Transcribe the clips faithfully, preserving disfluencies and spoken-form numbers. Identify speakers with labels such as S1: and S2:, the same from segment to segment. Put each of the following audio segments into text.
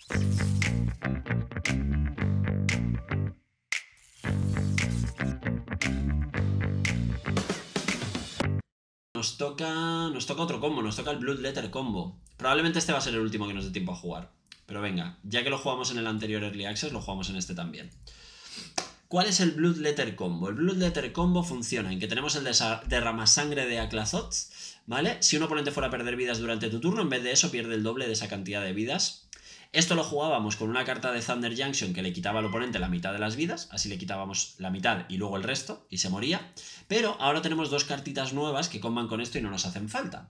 S1: Nos toca, nos toca otro combo, nos toca el Bloodletter combo. Probablemente este va a ser el último que nos dé tiempo a jugar. Pero venga, ya que lo jugamos en el anterior Early Access, lo jugamos en este también. ¿Cuál es el Bloodletter combo? El Bloodletter combo funciona en que tenemos el derramasangre de Aclathoth, ¿vale? Si un oponente fuera a perder vidas durante tu turno, en vez de eso pierde el doble de esa cantidad de vidas. Esto lo jugábamos con una carta de Thunder Junction que le quitaba al oponente la mitad de las vidas, así le quitábamos la mitad y luego el resto, y se moría. Pero ahora tenemos dos cartitas nuevas que comban con esto y no nos hacen falta.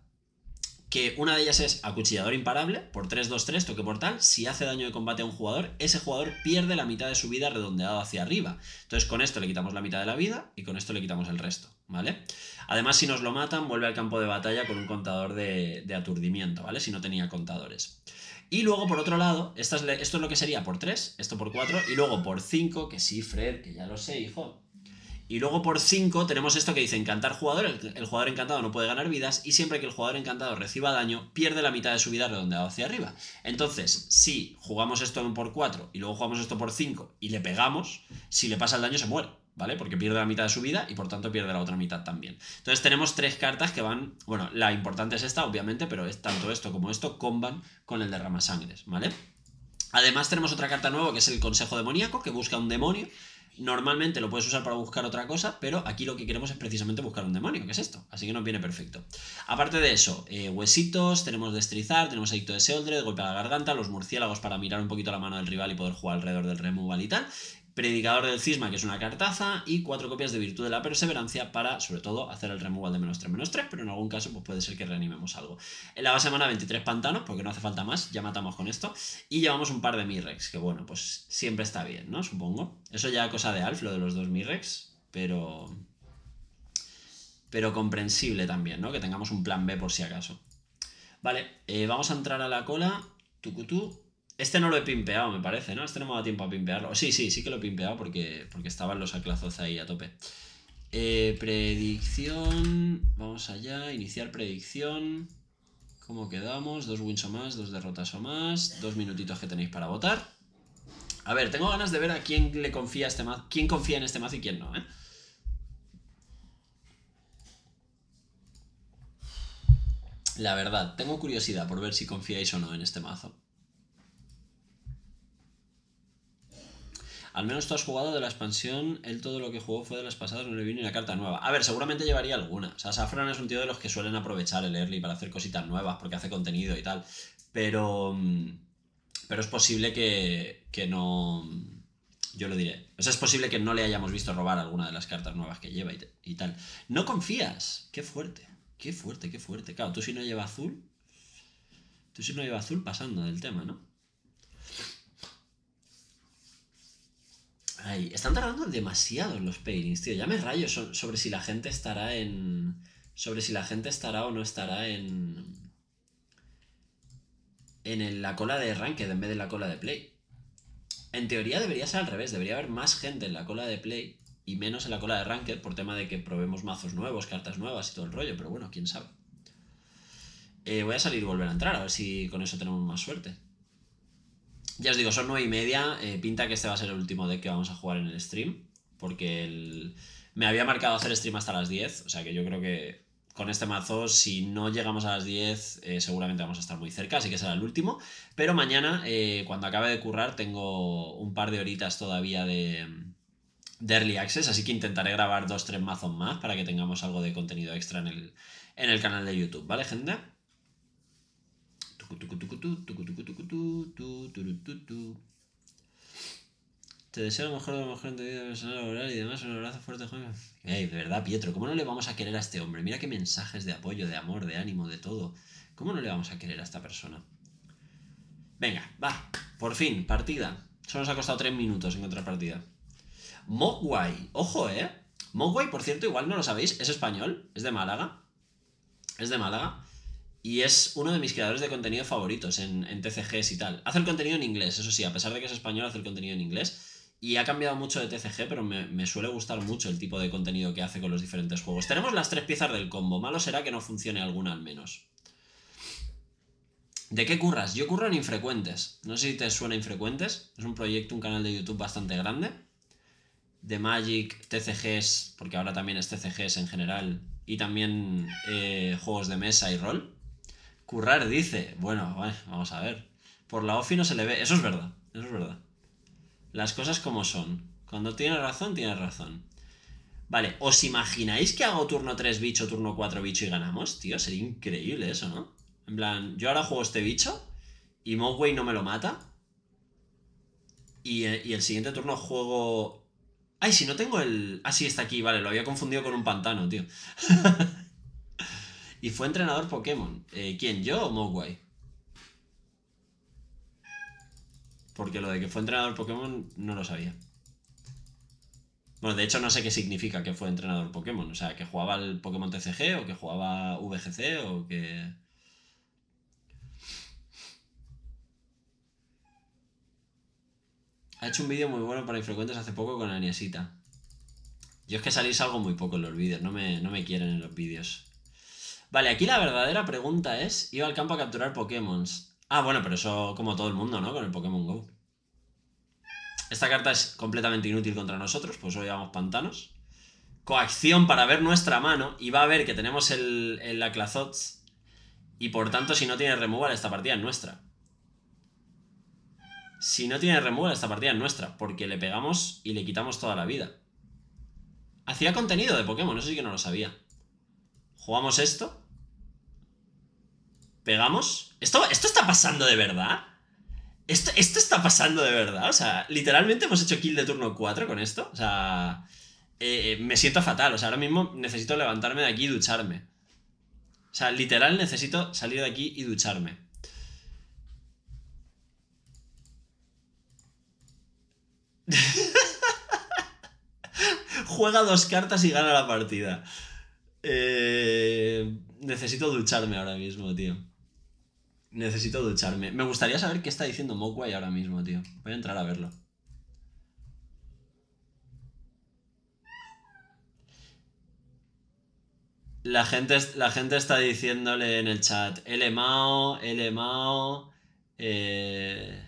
S1: Que una de ellas es Acuchillador Imparable, por tres dos tres, toque mortal. Si hace daño de combate a un jugador, ese jugador pierde la mitad de su vida redondeado hacia arriba. Entonces con esto le quitamos la mitad de la vida y con esto le quitamos el resto, ¿vale? Además, si nos lo matan, vuelve al campo de batalla con un contador de, de aturdimiento, ¿vale? Si no tenía contadores. Y luego, por otro lado, esta es, esto es lo que sería por tres, esto por cuatro, y luego por cinco, que sí, Fred, que ya lo sé, hijo. Y luego por cinco tenemos esto que dice encantar jugador, el, el jugador encantado no puede ganar vidas, y siempre que el jugador encantado reciba daño, pierde la mitad de su vida redondeado hacia arriba. Entonces, si jugamos esto por cuatro y luego jugamos esto por cinco y le pegamos, si le pasa el daño se muere, ¿vale? Porque pierde la mitad de su vida y por tanto pierde la otra mitad también. Entonces tenemos tres cartas que van... Bueno, la importante es esta, obviamente, pero es tanto esto como esto comban con el derramasangres, ¿vale? Además tenemos otra carta nueva que es el Consejo Demoníaco, que busca un demonio. Normalmente lo puedes usar para buscar otra cosa, pero aquí lo que queremos es precisamente buscar un demonio, que es esto, así que nos viene perfecto. Aparte de eso, eh, huesitos, tenemos destrizar, tenemos adicto de Seoldred, golpe a la garganta, los murciélagos para mirar un poquito la mano del rival y poder jugar alrededor del removal y tal, predicador del cisma, que es una cartaza, y cuatro copias de virtud de la perseverancia para, sobre todo, hacer el removal de menos tres menos tres, pero en algún caso pues puede ser que reanimemos algo. En la base mana veintitrés pantanos, porque no hace falta más, ya matamos con esto, y llevamos un par de Mirrex, que bueno, pues siempre está bien, ¿no? Supongo. Eso ya cosa de Alf, lo de los dos Mirrex, pero... pero comprensible también, ¿no? Que tengamos un plan B por si acaso. Vale, eh, vamos a entrar a la cola, tucutú. Este no lo he pimpeado, me parece, ¿no? Este no me da tiempo a pimpearlo. Sí, sí, sí que lo he pimpeado porque, porque estaban los Aclathoth ahí a tope. Eh, predicción... Vamos allá, iniciar predicción. ¿Cómo quedamos? Dos wins o más, dos derrotas o más. Dos minutitos que tenéis para votar. A ver, tengo ganas de ver a quién le confía este mazo. Quién confía en este mazo y quién no, ¿eh? La verdad, tengo curiosidad por ver si confiáis o no en este mazo. Al menos tú has jugado de la expansión, él todo lo que jugó fue de las pasadas, no le vino ni una carta nueva. A ver, seguramente llevaría alguna. O sea, Safran es un tío de los que suelen aprovechar el early para hacer cositas nuevas, porque hace contenido y tal. Pero... Pero es posible que, que no... Yo lo diré. O sea, es posible que no le hayamos visto robar alguna de las cartas nuevas que lleva y, y tal. No confías. Qué fuerte. Qué fuerte, qué fuerte. Claro, tú si no lleva azul... Tú si no lleva azul pasando del tema, ¿no? Ay, están tardando demasiado en los pairings, tío. Ya me rayo so sobre si la gente estará en... Sobre si la gente estará o no estará en... En el, la cola de Ranked en vez de la cola de Play. En teoría debería ser al revés. Debería haber más gente en la cola de Play y menos en la cola de Ranked por tema de que probemos mazos nuevos, cartas nuevas y todo el rollo. Pero bueno, quién sabe. Eh, voy a salir y volver a entrar, a ver si con eso tenemos más suerte. Ya os digo, son nueve y media, eh, pinta que este va a ser el último deck que vamos a jugar en el stream, porque el... me había marcado hacer stream hasta las diez, o sea que yo creo que con este mazo, si no llegamos a las diez, eh, seguramente vamos a estar muy cerca, así que será el último, pero mañana, eh, cuando acabe de currar, tengo un par de horitas todavía de, de Early Access, así que intentaré grabar dos tres mazos más para que tengamos algo de contenido extra en el, en el canal de YouTube, ¿vale, gente? Te deseo lo mejor de lo mejor en tu vida personal, laboral y demás. Un abrazo fuerte, joven. Ey, de verdad, Pietro, ¿cómo no le vamos a querer a este hombre? Mira qué mensajes de apoyo, de amor, de ánimo, de todo. ¿Cómo no le vamos a querer a esta persona? Venga, va. Por fin, partida. Solo nos ha costado tres minutos encontrar partida. Mogwai. Ojo, ¿eh? Mogwai, por cierto, igual no lo sabéis, es español, es de Málaga. Es de Málaga. Y es uno de mis creadores de contenido favoritos en, en T C Gs y tal. Hace el contenido en inglés, eso sí, a pesar de que es español, hace el contenido en inglés. Y ha cambiado mucho de T C G, pero me, me suele gustar mucho el tipo de contenido que hace con los diferentes juegos. Tenemos las tres piezas del combo. Malo será que no funcione alguna al menos. ¿De qué curras? Yo curro en Infrecuentes. No sé si te suena Infrecuentes. Es un proyecto, un canal de YouTube bastante grande. De Magic, T C Gs, porque ahora también es T C Gs en general. Y también eh, juegos de mesa y rol. Currar dice, bueno, bueno, vamos a ver. Por la ofi no se le ve. Eso es verdad, eso es verdad. Las cosas como son. Cuando tienes razón, tienes razón. Vale, ¿os imagináis que hago turno tres bicho, turno cuatro bicho y ganamos? Tío, sería increíble eso, ¿no? En plan, yo ahora juego este bicho y Mogwai no me lo mata. Y, y el siguiente turno juego... Ay, si no tengo el... Ah, sí, está aquí, vale, lo había confundido con un pantano, tío. Y fue entrenador Pokémon. Eh, ¿Quién, yo o Mogwai? Porque lo de que fue entrenador Pokémon no lo sabía. Bueno, de hecho no sé qué significa que fue entrenador Pokémon. O sea, que jugaba al Pokémon T C G o que jugaba V G C o que... Ha hecho un vídeo muy bueno para Infrecuentes hace poco con Aniesita. Yo es que salís algo muy poco en los vídeos, no me, no me quieren en los vídeos. Vale, aquí la verdadera pregunta es... Iba al campo a capturar Pokémon. Ah, bueno, pero eso como todo el mundo, ¿no? Con el Pokémon GO. Esta carta es completamente inútil contra nosotros, pues hoy llevamos pantanos. Coacción para ver nuestra mano. Y va a ver que tenemos el, el Aclazots. Y por tanto, si no tiene removal, esta partida es nuestra. Si no tiene removal, esta partida es nuestra. Porque le pegamos y le quitamos toda la vida. Hacía contenido de Pokémon, eso sí que no lo sabía. Jugamos esto. Pegamos. ¿Esto, esto está pasando de verdad? ¿Esto, ¿Esto está pasando de verdad? O sea, literalmente hemos hecho kill de turno cuatro con esto. O sea, eh, me siento fatal. O sea, ahora mismo necesito levantarme de aquí y ducharme. O sea, literal necesito salir de aquí y ducharme. Juega dos cartas y gana la partida. Eh, necesito ducharme ahora mismo, tío. Necesito ducharme. Me gustaría saber qué está diciendo Mogwai ahora mismo, tío. Voy a entrar a verlo. La gente, la gente está diciéndole en el chat L Mao, L Mao... Eh...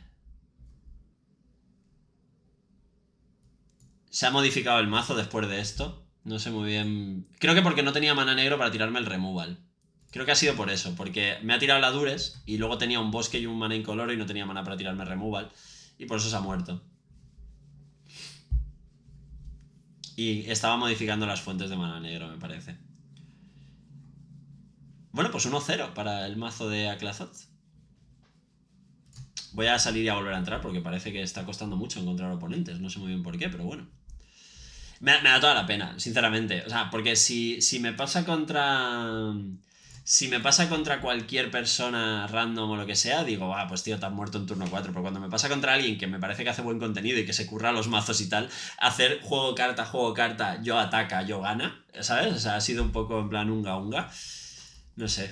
S1: Se ha modificado el mazo después de esto. No sé muy bien... Creo que porque no tenía mana negro para tirarme el removal. Creo que ha sido por eso. Porque me ha tirado la Dures y luego tenía un bosque y un mana incoloro y no tenía mana para tirarme el removal. Y por eso se ha muerto. Y estaba modificando las fuentes de mana negro, me parece. Bueno, pues uno cero para el mazo de Aclazoth. Voy a salir y a volver a entrar porque parece que está costando mucho encontrar oponentes. No sé muy bien por qué, pero bueno. Me, me da toda la pena, sinceramente. O sea, porque si, si me pasa contra... Si me pasa contra cualquier persona random o lo que sea, digo, ah, pues tío, te has muerto en turno cuatro. Pero cuando me pasa contra alguien que me parece que hace buen contenido y que se curra los mazos y tal, hacer juego carta, juego carta, yo ataca, yo gana, ¿sabes? O sea, ha sido un poco en plan unga unga. No sé.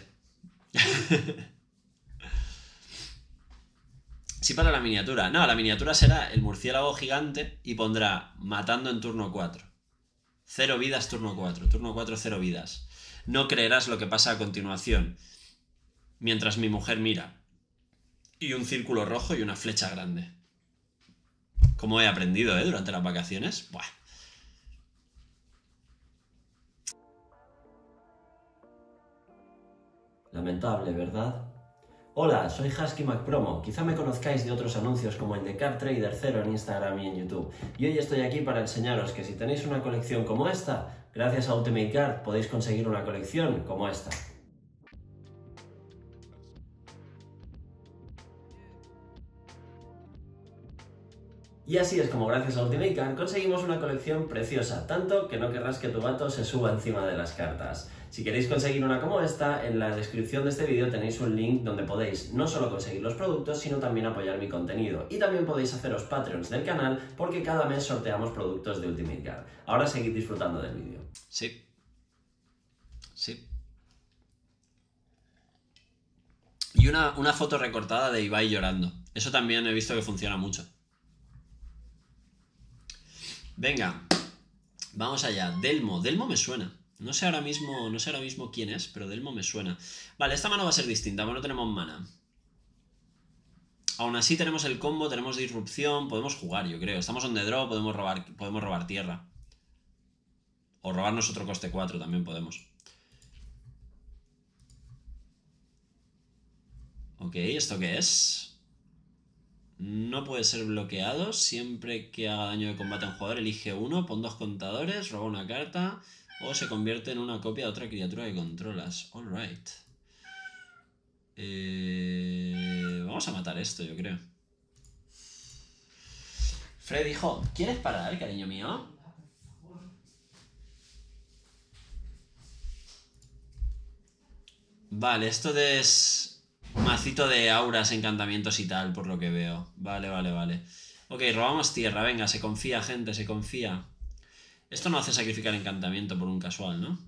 S1: Sí, para la miniatura. No, la miniatura será el murciélago gigante y pondrá matando en turno cuatro. Cero vidas, turno cuatro. Turno cuatro, cero vidas. No creerás lo que pasa a continuación. Mientras mi mujer mira. Y un círculo rojo y una flecha grande. Como he aprendido, ¿eh? Durante las vacaciones. Buah.
S2: Lamentable, ¿verdad? Hola, soy Husky MacPromo. Quizá me conozcáis de otros anuncios como el de Card Trader cero en Instagram y en YouTube. Y hoy estoy aquí para enseñaros que si tenéis una colección como esta, gracias a Ultimate Card podéis conseguir una colección como esta. Y así es como gracias a Ultimate Card conseguimos una colección preciosa, tanto que no querrás que tu gato se suba encima de las cartas. Si queréis conseguir una como esta, en la descripción de este vídeo tenéis un link donde podéis no solo conseguir los productos, sino también apoyar mi contenido. Y también podéis haceros Patreons del canal, porque cada mes sorteamos productos de Ultimate Card. Ahora seguid disfrutando del vídeo.
S1: Sí. Sí. Y una, una foto recortada de Ibai llorando. Eso también he visto que funciona mucho. Venga, vamos allá. Delmo, Delmo me suena. No sé ahora mismo, no sé ahora mismo quién es, pero Delmo me suena. Vale, esta mano va a ser distinta, porque no tenemos mana. Aún así tenemos el combo, tenemos disrupción, podemos jugar, yo creo. Estamos on the draw, podemos robar, podemos robar tierra. O robarnos otro coste cuatro también podemos. Ok, ¿esto qué es? No puede ser bloqueado. Siempre que haga daño de combate a un jugador, elige uno, pon dos contadores, roba una carta o se convierte en una copia de otra criatura que controlas. Alright. Eh... Vamos a matar esto, yo creo. Fred, hijo, ¿quieres parar, cariño mío? Vale, esto es macito de auras, encantamientos y tal, por lo que veo. Vale, vale, vale. Ok, robamos tierra, venga, se confía, gente, se confía. Esto no hace sacrificar encantamiento por un casual, ¿no?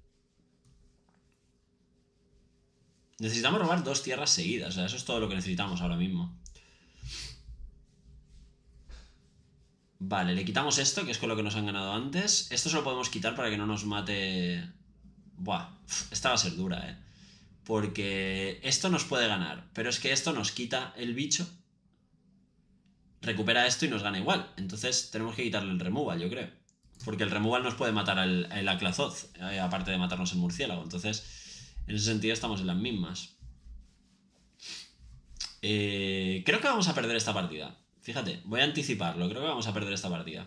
S1: Necesitamos robar dos tierras seguidas, o sea, eso es todo lo que necesitamos ahora mismo. Vale, le quitamos esto, que es con lo que nos han ganado antes. Esto se lo podemos quitar para que no nos mate... Buah, esta va a ser dura, eh. Porque esto nos puede ganar, pero es que esto nos quita el bicho, recupera esto y nos gana igual. Entonces tenemos que quitarle el removal, yo creo. Porque el removal nos puede matar al, al Aclazoth, eh, aparte de matarnos el murciélago. Entonces, en ese sentido estamos en las mismas. Eh, creo que vamos a perder esta partida. Fíjate, voy a anticiparlo. Creo que vamos a perder esta partida.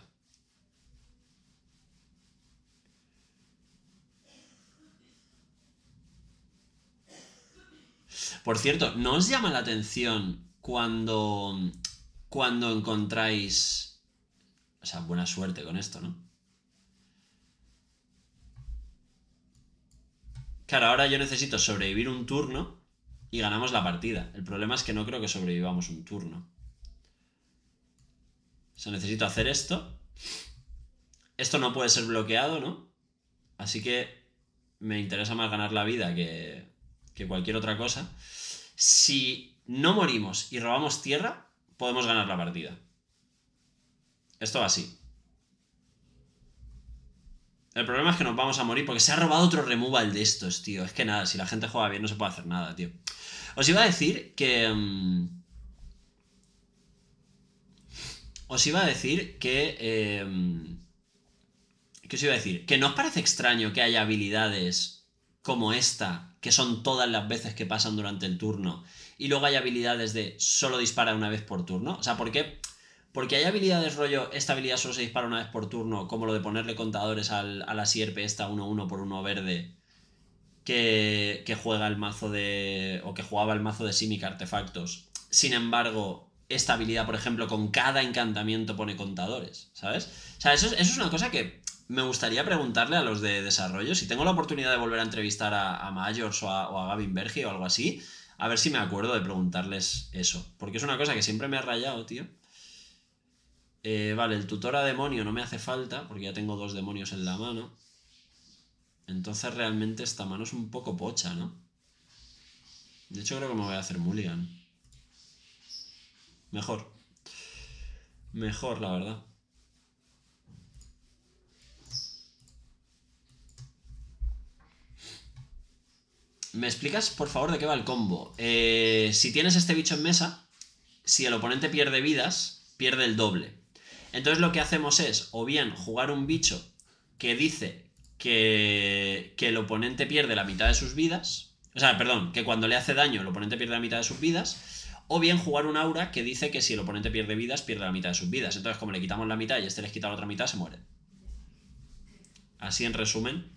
S1: Por cierto, ¿no os llama la atención cuando, cuando encontráis... O sea, buena suerte con esto, ¿no? Claro, ahora yo necesito sobrevivir un turno y ganamos la partida. El problema es que no creo que sobrevivamos un turno. O sea, necesito hacer esto. Esto no puede ser bloqueado, ¿no? Así que me interesa más ganar la vida que, que cualquier otra cosa. Si no morimos y robamos tierra, podemos ganar la partida. Esto va así. El problema es que nos vamos a morir porque se ha robado otro removal de estos, tío. Es que nada, si la gente juega bien no se puede hacer nada, tío. Os iba a decir que... Um... Os iba a decir que... Eh... ¿Qué os iba a decir? Que ¿no os parece extraño que haya habilidades como esta, que son todas las veces que pasan durante el turno, y luego hay habilidades de solo dispara una vez por turno? O sea, ¿por qué? Porque hay habilidades rollo, esta habilidad solo se dispara una vez por turno, como lo de ponerle contadores al, a la sierpe esta uno uno por uno verde, que, que juega el mazo de... o que jugaba el mazo de Simic Artefactos. Sin embargo, esta habilidad, por ejemplo, con cada encantamiento pone contadores, ¿sabes? O sea, eso, eso es una cosa que me gustaría preguntarle a los de desarrollo. Si tengo la oportunidad de volver a entrevistar a, a Majors o a, o a Gavin Bergi o algo así, a ver si me acuerdo de preguntarles eso. Porque es una cosa que siempre me ha rayado, tío. Eh, vale, el tutor a demonio no me hace falta, porque ya tengo dos demonios en la mano. Entonces realmente esta mano es un poco pocha, ¿no? De hecho creo que me voy a hacer mulligan. Mejor. Mejor, la verdad. ¿Me explicas, por favor, de qué va el combo? Eh, si tienes este bicho en mesa, si el oponente pierde vidas, pierde el doble. Entonces lo que hacemos es, o bien jugar un bicho que dice que, que el oponente pierde la mitad de sus vidas, o sea, perdón, que cuando le hace daño el oponente pierde la mitad de sus vidas, o bien jugar un aura que dice que si el oponente pierde vidas, pierde la mitad de sus vidas. Entonces, como le quitamos la mitad y este les quita la otra mitad, se mueren. Así en resumen.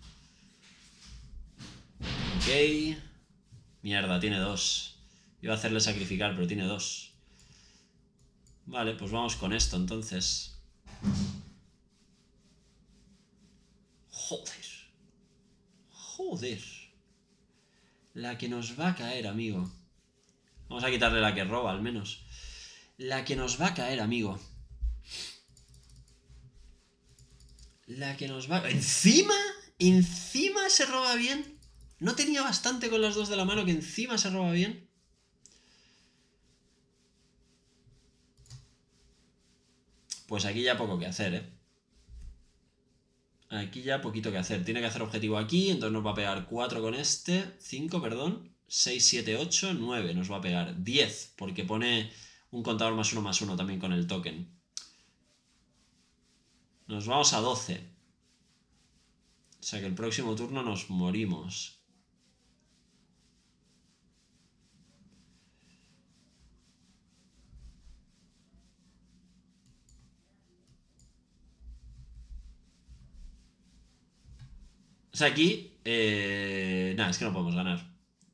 S1: Ok. Mierda, tiene dos. Iba a hacerle sacrificar, pero tiene dos. Vale, pues vamos con esto, entonces. Joder. Joder. La que nos va a caer, amigo. Vamos a quitarle la que roba, al menos. La que nos va a caer, amigo. La que nos va... ¿Encima? ¿Encima se roba bien? ¿No tenía bastante con las dos de la mano que encima se roba bien? Pues aquí ya poco que hacer, ¿eh? Aquí ya poquito que hacer. Tiene que hacer objetivo aquí, entonces nos va a pegar cuatro con este. cinco, perdón. seis, siete, ocho, nueve nos va a pegar. diez, porque pone un contador más uno más uno también con el token. Nos vamos a doce. O sea que el próximo turno nos morimos. O sea, aquí... Eh... Nada, es que no podemos ganar.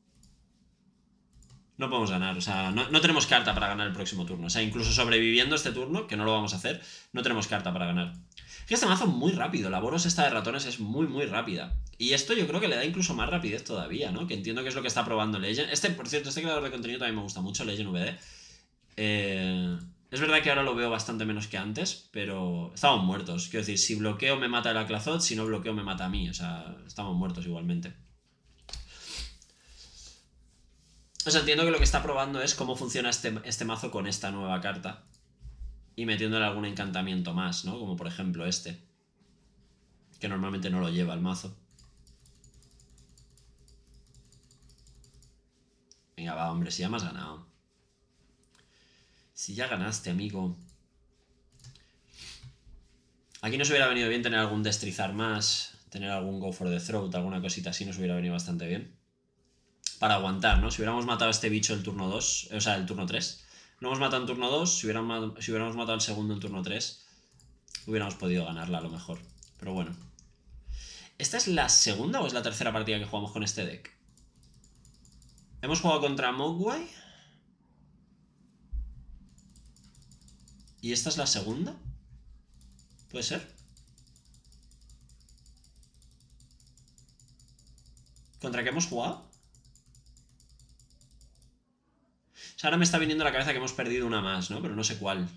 S1: No podemos ganar, o sea, no, no tenemos carta para ganar el próximo turno. O sea, incluso sobreviviendo este turno, que no lo vamos a hacer, no tenemos carta para ganar. Es que este mazo es muy rápido, la Boros esta de ratones es muy, muy rápida. Y esto yo creo que le da incluso más rapidez todavía, ¿no? Que entiendo que es lo que está probando Legend. Este, por cierto, este creador de contenido también me gusta mucho, Legend V D. Eh... Es verdad que ahora lo veo bastante menos que antes, pero estamos muertos. Quiero decir, si bloqueo me mata el Aclazot, si no bloqueo me mata a mí. O sea, estamos muertos igualmente. O sea, entiendo que lo que está probando es cómo funciona este, este mazo con esta nueva carta. Y metiéndole algún encantamiento más, ¿no? Como por ejemplo este. Que normalmente no lo lleva el mazo. Venga, va, hombre, si ya me has ganado. Si ya ganaste, amigo. Aquí nos hubiera venido bien tener algún destrizar más. Tener algún go for the throat, alguna cosita así nos hubiera venido bastante bien. Para aguantar, ¿no? Si hubiéramos matado a este bicho el turno dos, o sea, el turno tres. Lo hemos matado en turno dos, si hubiéramos, si hubiéramos matado el segundo en turno tres, hubiéramos podido ganarla a lo mejor. Pero bueno. ¿Esta es la segunda o es la tercera partida que jugamos con este deck? Hemos jugado contra Mogwai. ¿Y esta es la segunda? ¿Puede ser? ¿Contra qué hemos jugado? O sea, ahora me está viniendo a la cabeza que hemos perdido una más, ¿no? Pero no sé cuál.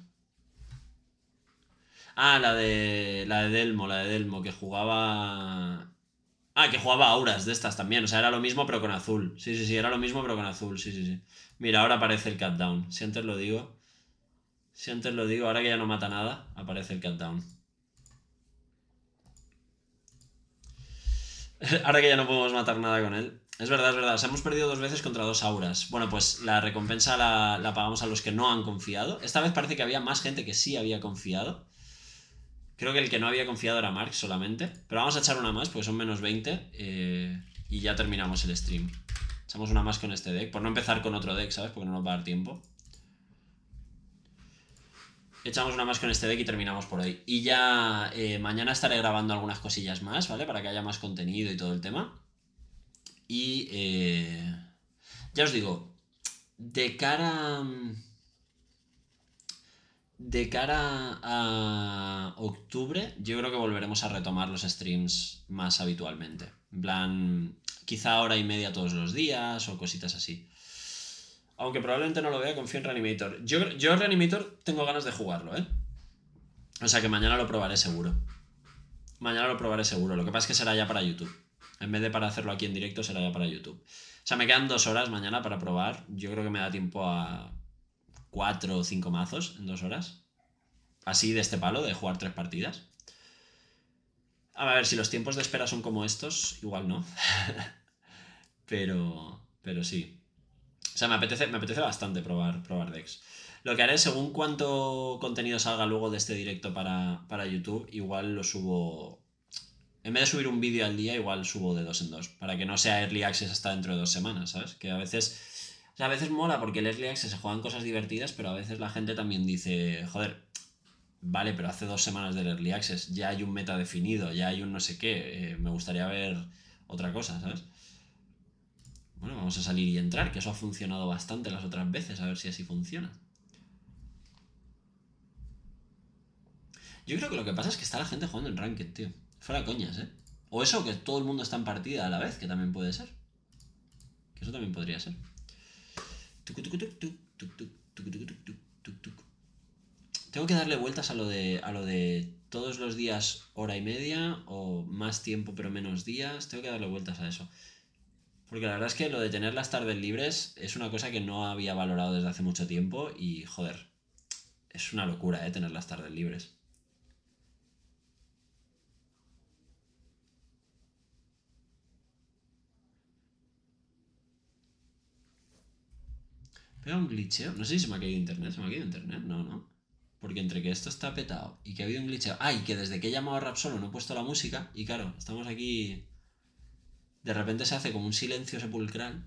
S1: Ah, la de... La de Delmo, la de Delmo, que jugaba... Ah, que jugaba auras de estas también. O sea, era lo mismo pero con azul. Sí, sí, sí, era lo mismo pero con azul. Sí, sí, sí. Mira, ahora aparece el cut down. Si antes lo digo... Si antes lo digo, ahora que ya no mata nada, aparece el cut down. Ahora que ya no podemos matar nada con él. Es verdad, es verdad. O sea, hemos perdido dos veces contra dos auras. Bueno, pues la recompensa la, la pagamos a los que no han confiado. Esta vez parece que había más gente que sí había confiado. Creo que el que no había confiado era Mark solamente. Pero vamos a echar una más porque son menos veinte. Eh, y ya terminamos el stream. Echamos una más con este deck. Por no empezar con otro deck, ¿sabes? Porque no nos va a dar tiempo. Echamos una más con este deck y terminamos por hoy. Y ya eh, mañana estaré grabando algunas cosillas más, ¿vale? Para que haya más contenido y todo el tema. Y eh, ya os digo, de cara... De cara a octubre, yo creo que volveremos a retomar los streams más habitualmente. En plan, quizá hora y media todos los días o cositas así. Aunque probablemente no lo vea, confío en Reanimator. Yo, yo Reanimator tengo ganas de jugarlo, ¿eh? O sea que mañana lo probaré seguro. Mañana lo probaré seguro. Lo que pasa es que será ya para YouTube. En vez de para hacerlo aquí en directo, será ya para YouTube. O sea, me quedan dos horas mañana para probar. Yo creo que me da tiempo a cuatro o cinco mazos en dos horas. Así de este palo, de jugar tres partidas. A ver, si los tiempos de espera son como estos, igual no. pero, pero sí. O sea, me apetece, me apetece bastante probar, probar decks. Lo que haré, según cuánto contenido salga luego de este directo para, para YouTube, igual lo subo... En vez de subir un vídeo al día, igual subo de dos en dos. Para que no sea Early Access hasta dentro de dos semanas, ¿sabes? Que a veces... O sea, a veces mola porque el Early Access se juegan cosas divertidas, pero a veces la gente también dice... Joder, vale, pero hace dos semanas del Early Access. Ya hay un meta definido, ya hay un no sé qué. Eh, me gustaría ver otra cosa, ¿sabes? Bueno, vamos a salir y entrar, que eso ha funcionado bastante las otras veces. A ver si así funciona. Yo creo que lo que pasa es que está la gente jugando en Ranked, tío. Fuera coñas, ¿eh? O eso, que todo el mundo está en partida a la vez, que también puede ser. Que eso también podría ser. Tengo que darle vueltas a lo de a lo de todos los días hora y media o más tiempo pero menos días. Tengo que darle vueltas a eso. Porque la verdad es que lo de tener las tardes libres es una cosa que no había valorado desde hace mucho tiempo y, joder, es una locura, ¿eh? Tener las tardes libres. pegado un glitcheo. No sé si se me ha caído internet. ¿Se me ha caído internet? No, no. Porque entre que esto está petado y que ha habido un glitcheo... Ah, y que desde que he llamado a Rapsolo no he puesto la música. Y claro, estamos aquí... De repente se hace como un silencio sepulcral.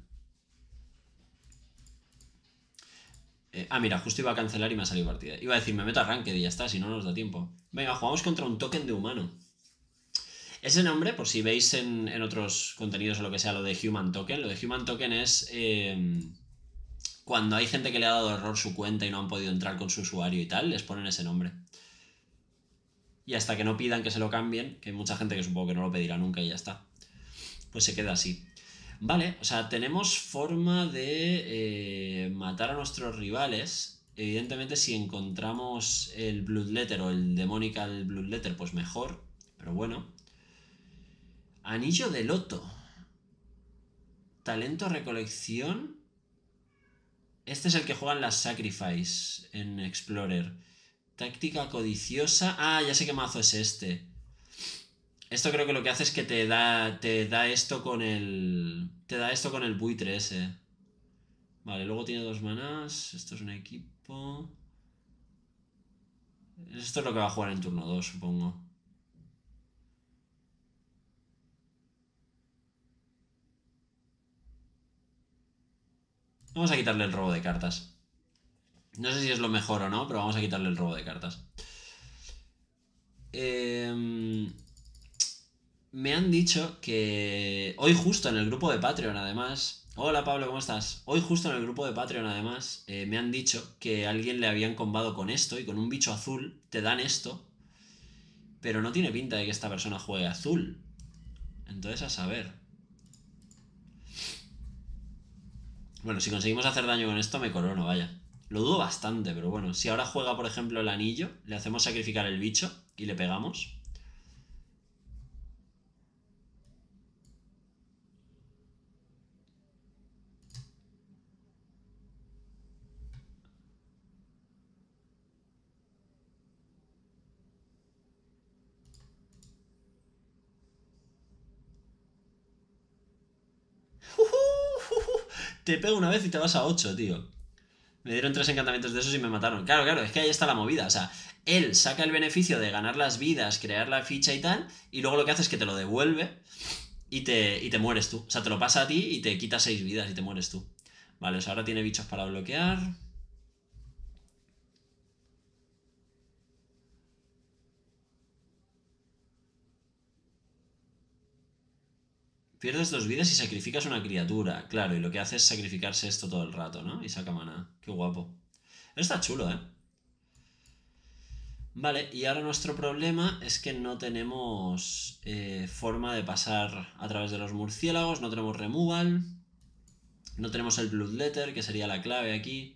S1: Eh, ah, mira, justo iba a cancelar y me ha salido partida. Iba a decir, me meto a Ranked y ya está, si no nos da tiempo. Venga, jugamos contra un token de humano. Ese nombre, por si veis en, en otros contenidos o lo que sea, lo de Human Token. Lo de Human Token es... Eh, cuando hay gente que le ha dado error su cuenta y no han podido entrar con su usuario y tal, les ponen ese nombre. Y hasta que no pidan que se lo cambien, que hay mucha gente que supongo que no lo pedirá nunca y ya está, pues se queda así. Vale, o sea, tenemos forma de eh, matar a nuestros rivales. Evidentemente, si encontramos el Bloodletter o el Demonical Bloodletter, pues mejor. Pero bueno. Anillo de Loto. Talento recolección. Este es el que juegan las Sacrifice en Explorer. Táctica codiciosa. Ah, ya sé qué mazo es este. Esto creo que lo que hace es que te da, te da esto con el... Te da esto con el buitre ese. Vale, luego tiene dos manás. Esto es un equipo. Esto es lo que va a jugar en turno dos, supongo. Vamos a quitarle el robo de cartas. No sé si es lo mejor o no, pero vamos a quitarle el robo de cartas. Eh... Me han dicho que hoy justo en el grupo de Patreon, además... Hola Pablo, ¿cómo estás? Hoy justo en el grupo de Patreon, además, eh, me han dicho que a alguien le habían combado con esto y con un bicho azul te dan esto, pero no tiene pinta de que esta persona juegue azul. Entonces, a saber. Bueno, si conseguimos hacer daño con esto, me corono, vaya. Lo dudo bastante, pero bueno. Si ahora juega, por ejemplo, el anillo, le hacemos sacrificar el bicho y le pegamos... Te pego una vez y te vas a ocho, tío. Me dieron tres encantamientos de esos y me mataron. Claro, claro, es que ahí está la movida. O sea, él saca el beneficio de ganar las vidas, crear la ficha y tal, y luego lo que hace es que te lo devuelve y te, y te mueres tú. O sea, te lo pasa a ti y te quita seis vidas y te mueres tú. Vale, o sea, ahora tiene bichos para bloquear. Pierdes dos vidas y sacrificas una criatura. Claro, y lo que hace es sacrificarse esto todo el rato, ¿no? Y saca maná. Qué guapo. Está chulo, ¿eh? Vale, y ahora nuestro problema es que no tenemos eh, forma de pasar a través de los murciélagos, no tenemos removal, no tenemos el Bloodletter, que sería la clave aquí.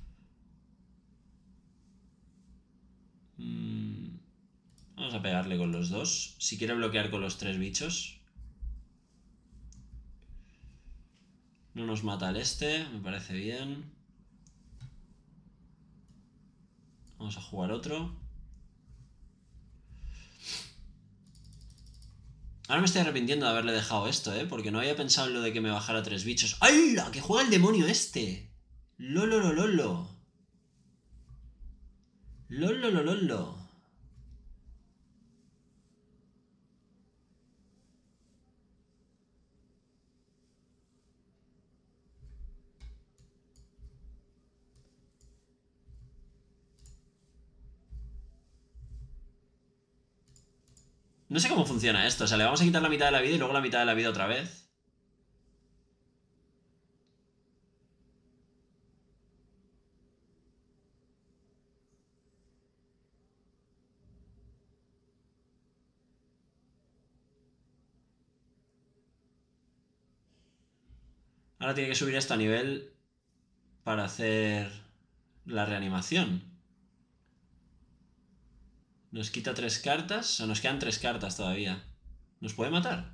S1: Mm, vamos a pegarle con los dos. Si quiere bloquear con los tres bichos. No nos mata el este, me parece bien. Vamos a jugar otro. Ahora me estoy arrepintiendo de haberle dejado esto, ¿eh? Porque no había pensado en lo de que me bajara tres bichos. ¡Hala! ¡Que juega el demonio este! ¡Lolo, lolo, lolo! ¡Lolo, lolo, lolo! No sé cómo funciona esto. O sea, le vamos a quitar la mitad de la vida y luego la mitad de la vida otra vez. Ahora tiene que subir esto a nivel para hacer la reanimación. Nos quita tres cartas. O sea, nos quedan tres cartas todavía. ¿Nos puede matar?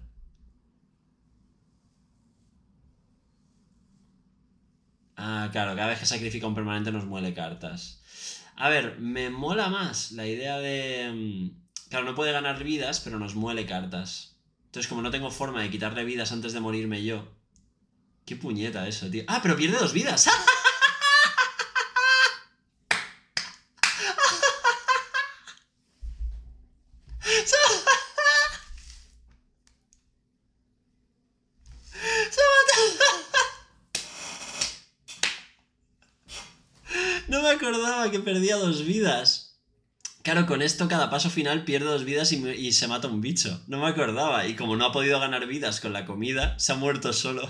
S1: Ah, claro, cada vez que sacrifica un permanente nos muele cartas. A ver, me mola más la idea de... Claro, no puede ganar vidas, pero nos muele cartas. Entonces, como no tengo forma de quitarle vidas antes de morirme yo... Qué puñeta eso, tío. ¡Ah, pero pierde dos vidas! acordaba que perdía dos vidas. Claro, con esto cada paso final pierde dos vidas y, me, y se mata un bicho. No me acordaba. Y como no ha podido ganar vidas con la comida, se ha muerto solo.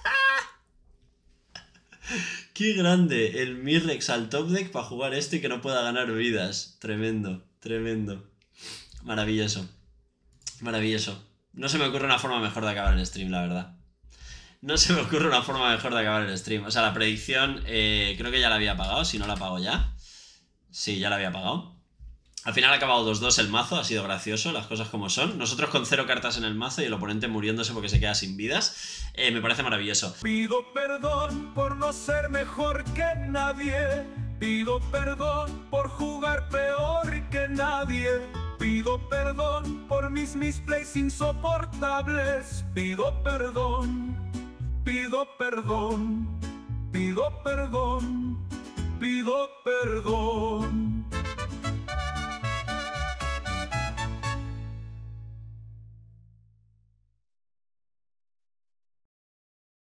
S1: ¡Qué grande! El Mirrex al top deck para jugar esto y que no pueda ganar vidas. Tremendo, tremendo. Maravilloso. Maravilloso. No se me ocurre una forma mejor de acabar el stream, la verdad. No se me ocurre una forma mejor de acabar el stream. O sea, la predicción eh, creo que ya la había pagado. Si no la pago ya. Sí, ya la había pagado. Al final ha acabado dos dos el mazo. Ha sido gracioso, las cosas como son. Nosotros con cero cartas en el mazo y el oponente muriéndose porque se queda sin vidas. Eh, me parece maravilloso.
S3: Pido perdón por no ser mejor que nadie. Pido perdón por jugar peor que nadie. Pido perdón por mis misplays insoportables. Pido perdón. Pido perdón, pido perdón, pido perdón.